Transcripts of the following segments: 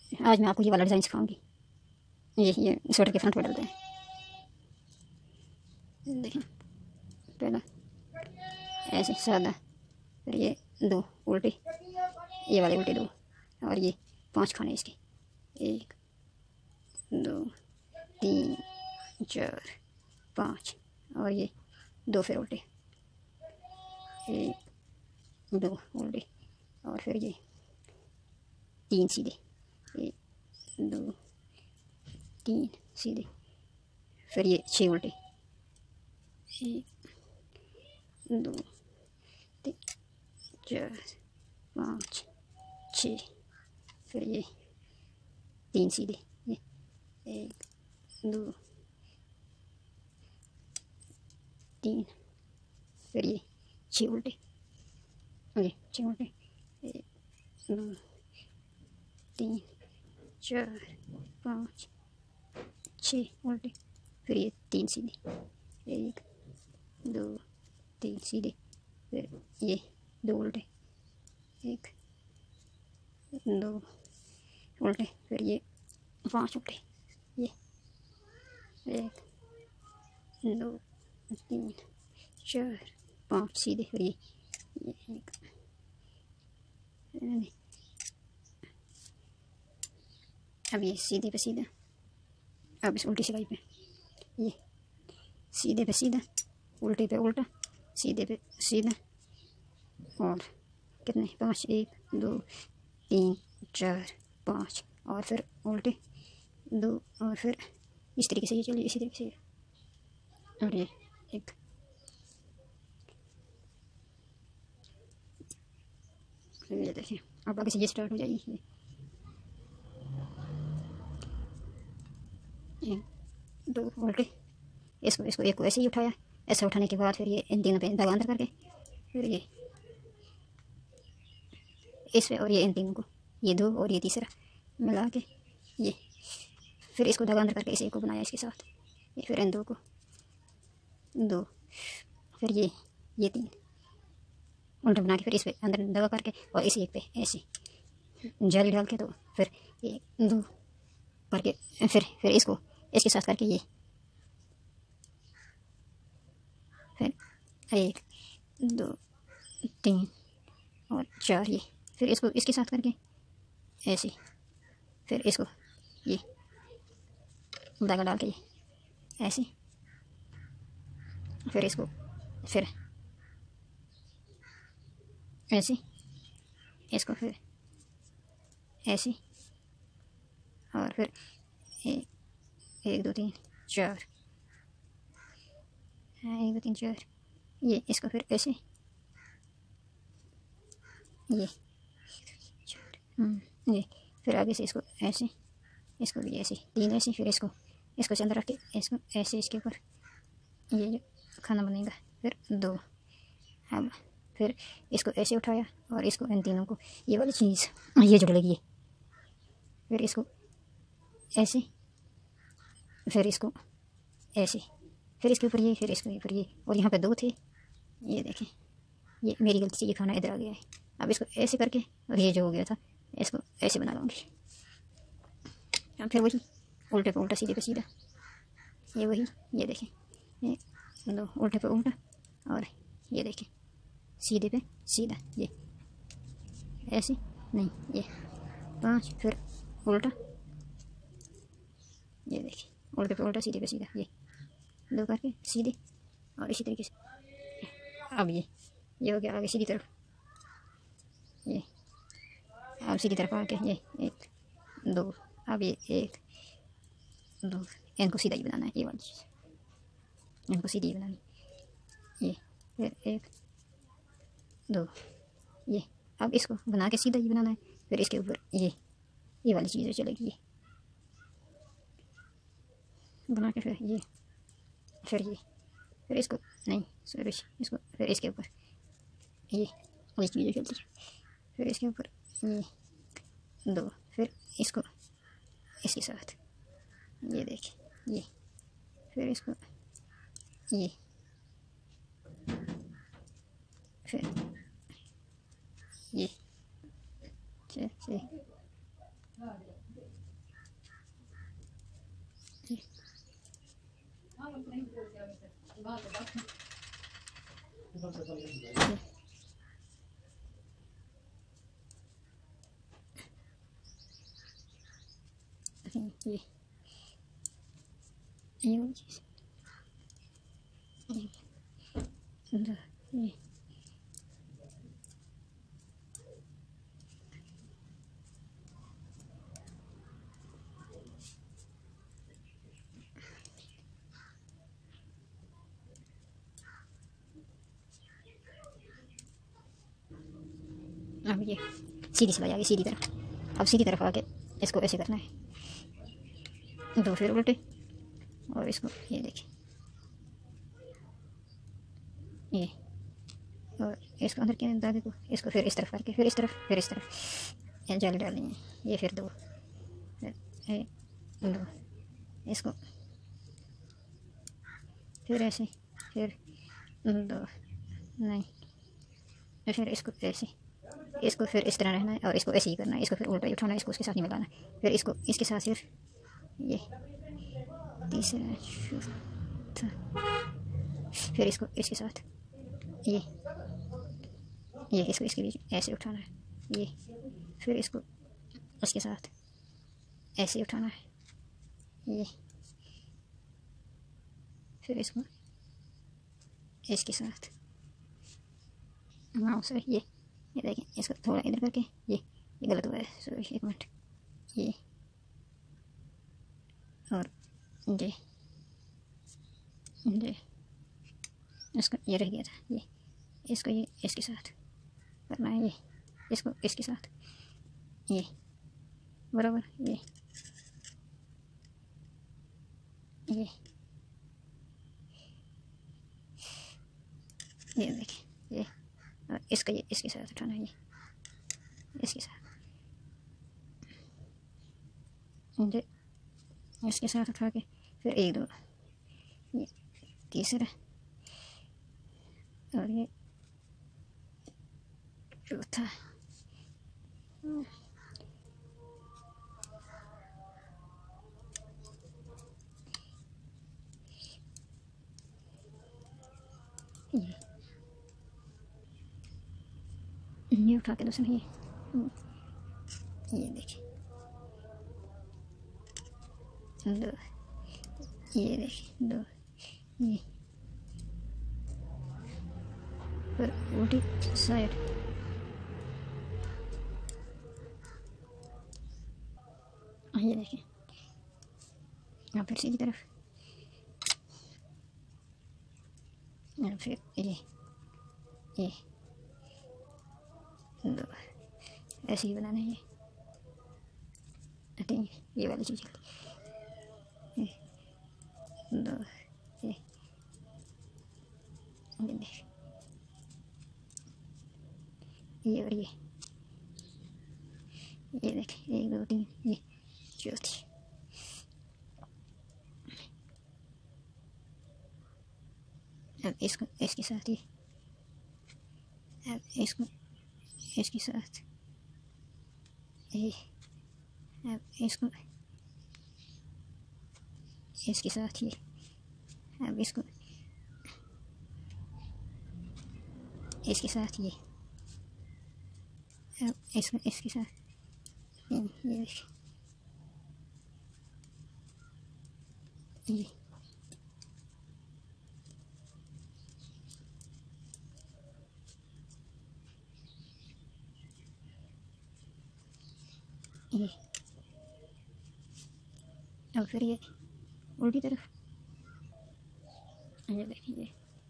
आज मैं आपको ये वाला डिज़ाइन सिखाऊंगी। ये स्वेटर के फ्रंट पे डालते हैं। देखें, पहला ऐसे सादा, फिर ये 2 उल्टे, ये वाले उल्टे 2, और ये 5 खाने इसके, 1 2 3 4 5, और ये 2 फिर उल्टे, 1 2 उल्टे, और फिर ये 3 सीधे, 1 2 3 सीधे, फिर ये 6 उल्टे, 1 2 3 4 5 6, फिर ये 3 सीधे, ये 1 2 3, फिर ये 6 उल्टे, ये 6 उल्टे, 1 2 3 4 5 6 उल्टे, फिर ये 3 सीधे, 1 2 3 सीधे, फिर ये 2 उल्टे, 1 2 उल्टे, फिर ये 5 उल्टे, ये 1 2 3 4 5 सीधे, फिर ये 1 अब ये सीधे पे सीधा, अब इस उल्टी सिलाई पे ये सीधे पे सीधा, उल्टे पे उल्टा, सीधे पे सीधा, और कितने 5 1 2 3 4 5, और फिर उल्टे 2, और फिर इस तरीके से ये चलिए, इसी तरीके से, और ये 1 ये देखिए। अब आगे से ये स्टार्ट हो जाएगी, 1 2 उल्टे, इसको एक को ऐसे ही उठाया, ऐसे उठाने के बाद फिर ये इन तीनों पे धागा अंदर करके, फिर ये इस पे, और ये इन तीनों को, ये 2 और ये तीसरा मिला के, ये फिर इसको धागा अंदर करके इसे को बनाया इसके साथ, ये फिर इन 2 को 2, फिर ये 3 उल्टा बना के, फिर इस पे अंदर धागा करके, और इसी एक पे ऐसे जाली डाल के, तो फिर 1 2 करके, फिर इसको इसके साथ करके, ये फिर 1 2 3 और 4, ये फिर इसको इसके साथ करके ऐसे, फिर इसको ये धागा डाल के ये ऐसे, फिर इसको फिर ऐसे, इसको फिर ऐसे, और फिर 1 2 3 4, 1 2 3 4, ये इसको फिर ऐसे, ये ये फिर आगे से इसको ऐसे, इसको भी ऐसे 3 ऐसे, फिर इसको से अंदर रख के, इसको ऐसे इसके ऊपर ये जो खाना बनेगा, फिर 2, अब फिर इसको ऐसे उठाया, और इसको इन तीनों को, ये वाली चीज़ ये जो डलेगी, फिर इसको ऐसे, फिर इसको ऐसे, फिर इसके ऊपर ये, फिर इसके ऊपर ये, और यहाँ पे 2 थे, ये देखें, ये मेरी गलती से ये खाना इधर आ गया है। अब इसको ऐसे करके, और ये जो हो गया था इसको ऐसे बना लूँगी। अब फिर वही उल्टे पे उल्टा, सीधे पे सीधा, ये वही, ये देखें, ये 2 उल्टे पे उल्टा, और ये देखें सीधे पे सीधा, ये ऐसे नहीं, ये 5, फिर उल्टा, ये देखिए उल्टे पे उल्टा, सीधे पे सीधा, ये 2 करके सीधे, और इसी तरीके से। अब ये हो गया आगे सीधी तरफ, ये अब सीधी तरफ आके, ये 1 2, अब ये 1 2, इनको सीधा ही बनाना है, ये वाली चीज़ इनको सीधी ही बनानी, ये फिर 1 2, ये अब इसको बना के सीधा ही बनाना है, फिर इसके ऊपर ये वाली चीज़ें चलेगी, ये बना के, फिर ये फिर इसको नहीं, सॉरी, इसको फिर इसके ऊपर ये वाली चीज़ें चलती है, फिर इसके ऊपर ये 2, फिर इसको इसके साथ, ये देखिए, ये फिर इसको ये, फिर ये ये वाली चीज़, ये अब ये सीधी सिलाई आ गई, सीधी तरफ। अब सीधी तरफ आके इसको ऐसे करना है, दो फिर उल्टे, और इसको ये देखिए, ये, और इसको अंदर के धागे को, इसको फिर इस तरफ करके, फिर इस तरफ, फिर इस तरफ ये जाली डालनी है। ये फिर दो, फिर दो, इसको फिर ऐसे, फिर दो, नहीं, फिर इसको ऐसे, इसको फिर इस तरह रहना है, और इसको ऐसे ही करना है। इसको फिर उल्टा ही उठाना है, इसको उसके साथ नहीं मिलाना है। फिर इसको इसके साथ, फिर ये तीसरा, चौथा, फिर इसको इसके साथ, ये इसको इसके बीच ऐसे उठाना है। ये फिर इसको इसके साथ ऐसे उठाना है। ये फिर इसको इसके साथ, हाँ सर, ये देखें, इसको थोड़ा इधर करके, ये गलत हुआ है, सॉरी, एक मिनट, ये और ये इसको ये रह गया था, ये इसको ये इसके साथ करना है। ये इसको इसके साथ, ये बराबर, ये देखिए, ये और इसका ये इसके साथ उठाना है, ये इसके साथ, ये इसके साथ उठा के, फिर एक दो, ये तीसरा, और ये चौथा, ये उठा के दूसरा, ये देखिए, दो, ये देखिए, दो, ये फिर उल्टी साइड, ये देखिए, फिर सीधी तरफ, फिर ये दो, ऐसे ही बनाना है। ये वाली चीज़, ये दो, ये और ये देखिए, एक दो तीन, ये चौथी, अब इसको इसके साथ, ये अब इसको इसके साथ, ये अब इसको इसके साथ, ये अब इसको इसके साथ, ये अब इसको इसके साथ, ये ये और फिर ये उल्टी तरफ, ये देखिए,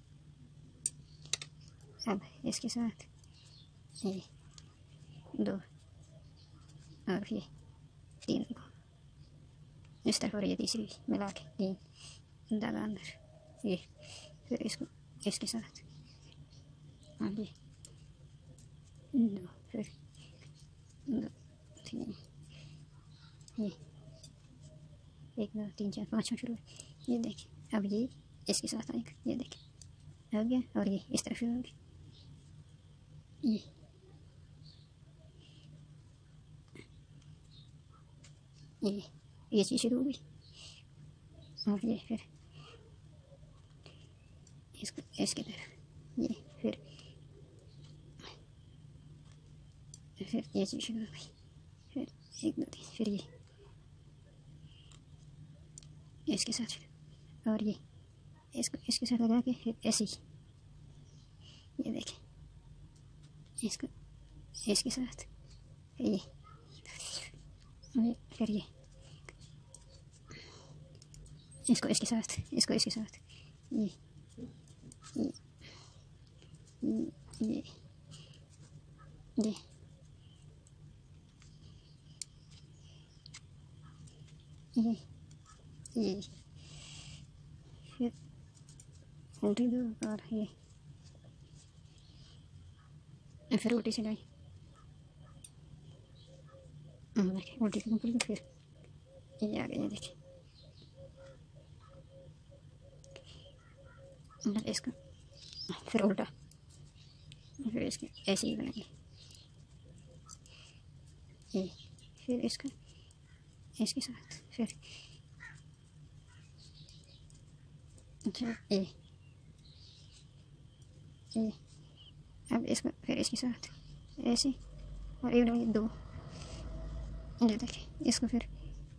अब इसके साथ ये दो, और ये तीन को इस तरफ, और ये तीसरी मिला के तीन धागा अंदर, ये फिर इसको इसके साथ, आगे दो, फिर दो तीन, ये एक दो तीन चार पाँच शुरू, ये देखिए, अब ये इसके साथ आएगा, ये देखिए, आ गया, और ये इस तरफ आ गया, ये चीज़ शुरू हो गई, और ये फिर इसको इसकी तरफ ये, फिर ये चीज़ शुरू हो गई, फिर 1 2 3, फिर ये इसके साथ, फिर और ये इसको इसके साथ लगा के फिर ऐसे ही, ये देखें, इसको इसके साथ, ये फिर ये इसको इसके साथ, इसको इसके साथ, ये ये ये ये ये फिर उल्टी दो और ये फिर उल्टी सिलाई, देखिए उल्टी से कंप्लीट, फिर ये आ गया, ये देखिए इसका, फिर उल्टा, फिर इसके ऐसे ही बनाएंगे, ये फिर इसका इसके साथ, फिर अच्छा ये अब इसको फिर इसके साथ ऐसे, और ये लगाइए 2, ये देखिए इसको फिर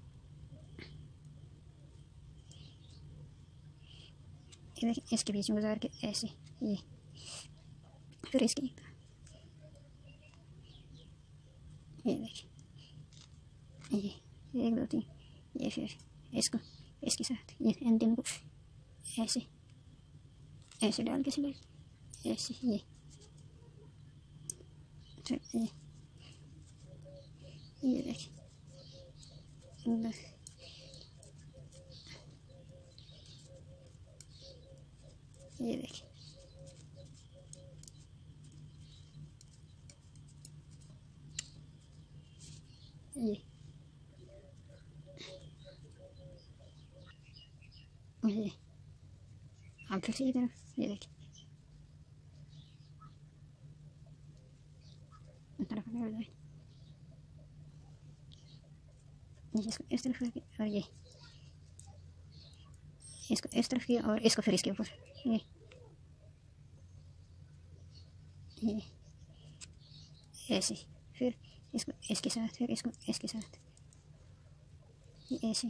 ये देखिए इसके बीच में गुजार के ऐसे, ये फिर इसकी ये देखिए ये 1 2 3, ये फिर इसको इसके साथ, ये इन तीनों को ऐसे ऐसे डाल के सिलाई, ऐसे ये ये देखिए ये देखिए ये आप फिर से तरफ, ये देखिए तरफ इसको इस तरफ करके, और ये इसको इस तरफ किया, और इसको फिर इसके ऊपर ये ऐसे, फिर इसको इसके साथ, फिर इसको इसके साथ, ये ऐसे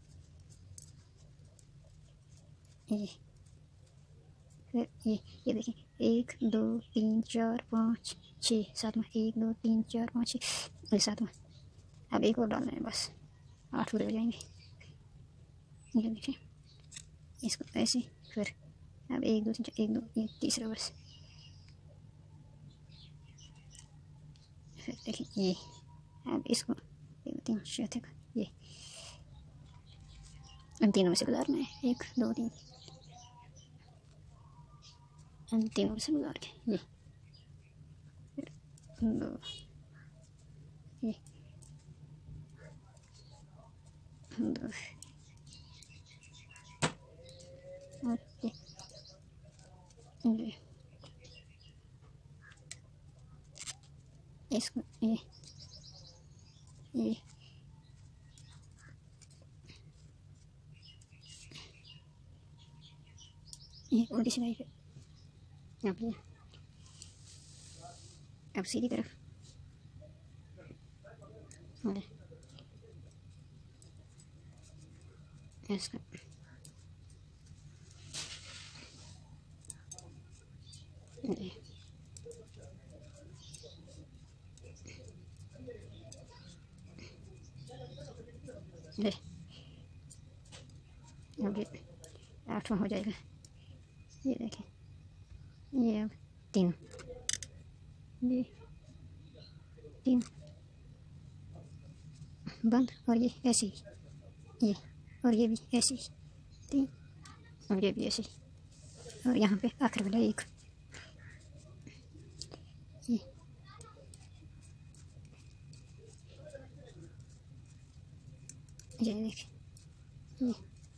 ये फिर ये देखिए 1 2 3 4 5 6 7वां, 1 2 3 4 5 6 और 7वां, अब एक और डालना है, बस 8 पूरे हो जाएंगे, ये देखिए इसको ऐसे, फिर अब 1 2 3 4 1 2 ये तीसरा बस, फिर देखिए ये अब इसको 1 2 3 4 तक, ये इन तीनों में से गुजारना है, 1 2 3, इन तीनों में से गुजार के ये फिर 2 ये 2 और ये इसको ये उल्टी सिलाई, फिर अब सीधी तरफ, इसका अब 8वां हो जाएगा, ये देखें ये अब 3, ये 3 बंद, और ये ऐसे ही, ये और ये भी ऐसे ही 3, और ये भी ऐसे ही, और यहाँ पे आखिर वाला 1, ये देखें ये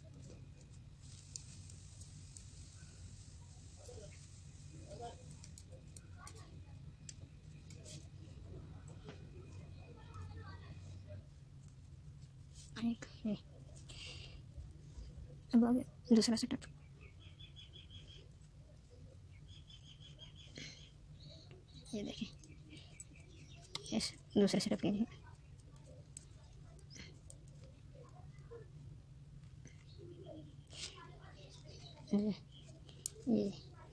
एक है। अब आगे दूसरा सेटअप, ये देखिए इस दूसरे सिरप के लिए ये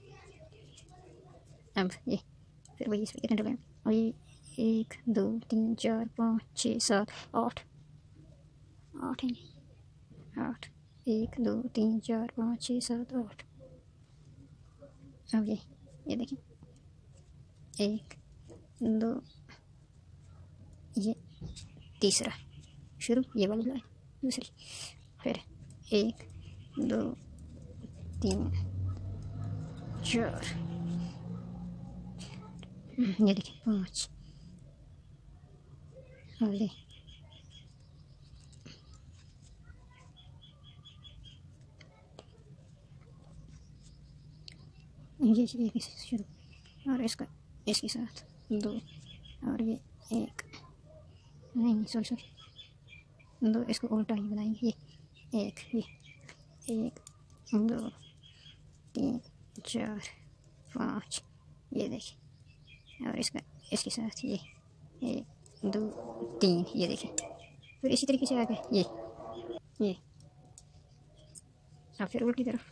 अब ये फिर वही इसमें कितने डले हैं और ये 1 2 3 4 5 6 7 8 8 है 8 1 2 3 4 5 6 7 8 अब ये देखिए 1 2 ये तीसरा शुरू ये वाली लाइन दूसरी फिर 1 2 3 4 ये देखिए 5 और ये एक शुरू और इसका इसके साथ 2 और ये 1 नहीं सॉरी 2 इसको उल्टा ही बनाएंगे ये 1 ये 1 2 3 4 5 ये देखिए और इसका इसके साथ ये 1 2 3 ये देखिए फिर इसी तरीके से आगे ये अब फिर उल्टी तरफ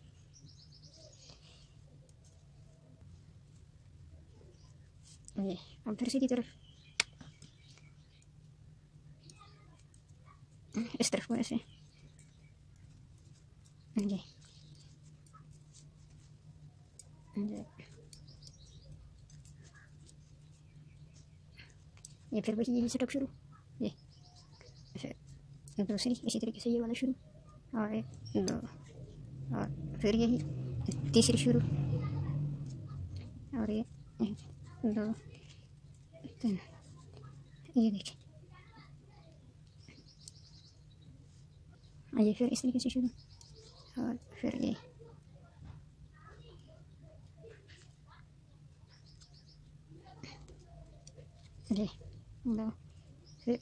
ये अब फिर सीधी तरफ इस तरफ को ऐसे जी ये फिर वही यही सेटअप शुरू ये फिर दूसरी इसी तरीके से ये वाला शुरू और 1 2 और फिर यही तीसरी शुरू और ये 1 2 3 ये देखिए ये फिर इस तरीके से शुरू और फिर ये जी 2 फिर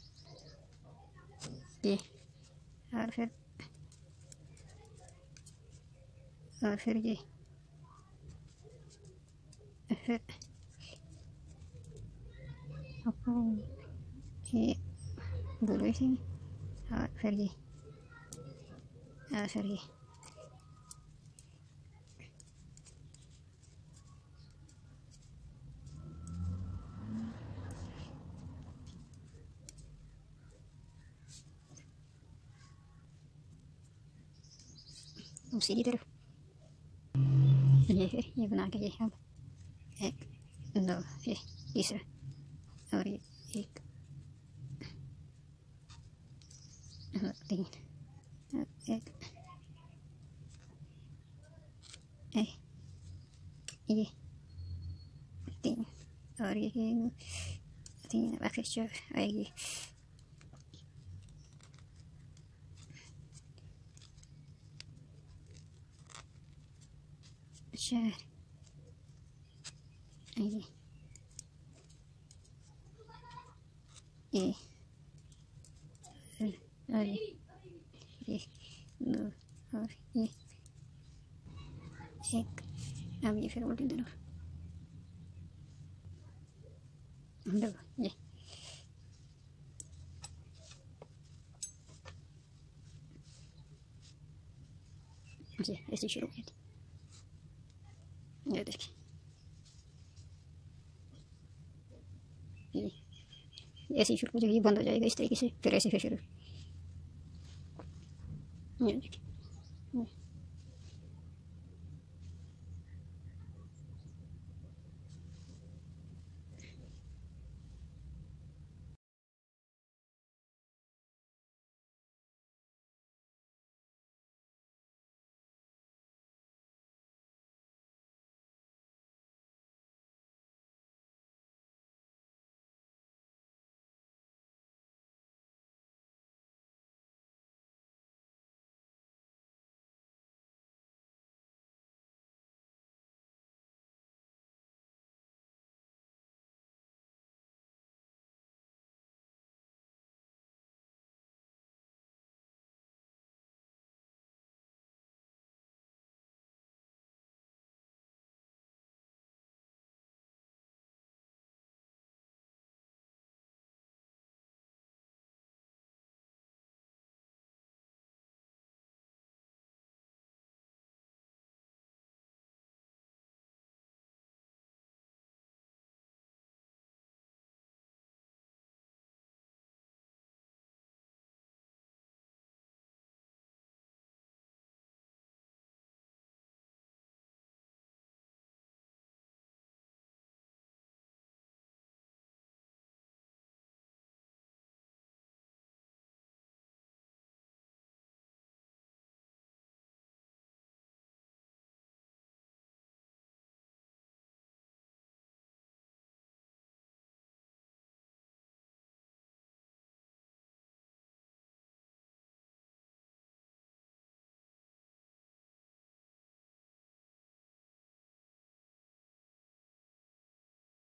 ये और फिर ये फिर ये भूल गई थी और फिर ये और फिर ये सीधी तरफ ये बना के ये अब 1 2 ये तीसरा और ये 1 3 1 ये 3 और ये 3 आखिर 4 आएगी चार ये और ये 2 और ये 1 अब ये फिर उल्टी तरफ 2 ये ऐसे शुरू हुई थी ये देखिए ये ऐसे शुरू हो जाएगी बंद हो जाएगा इस तरीके से फिर ऐसे फिर शुरू ये देखिए